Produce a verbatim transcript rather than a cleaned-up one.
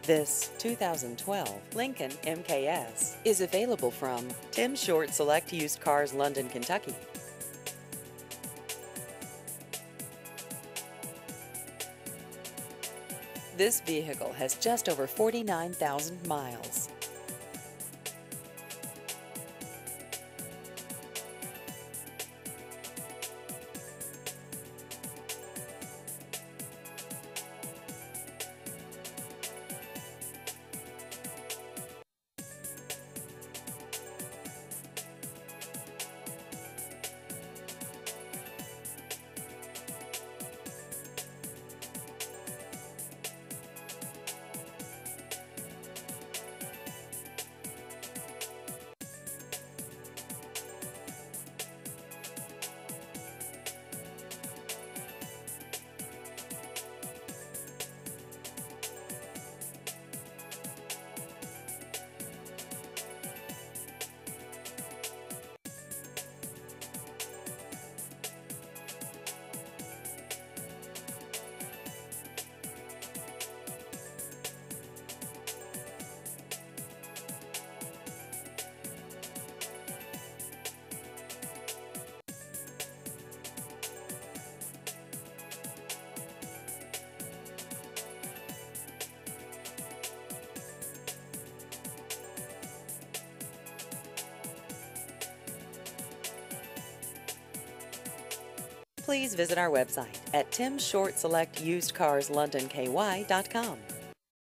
This two thousand twelve Lincoln M K S is available from Tim Short Select Used Cars, London, Kentucky. This vehicle has just over forty-nine thousand miles. Please visit our website at tim short select used cars london k y dot com.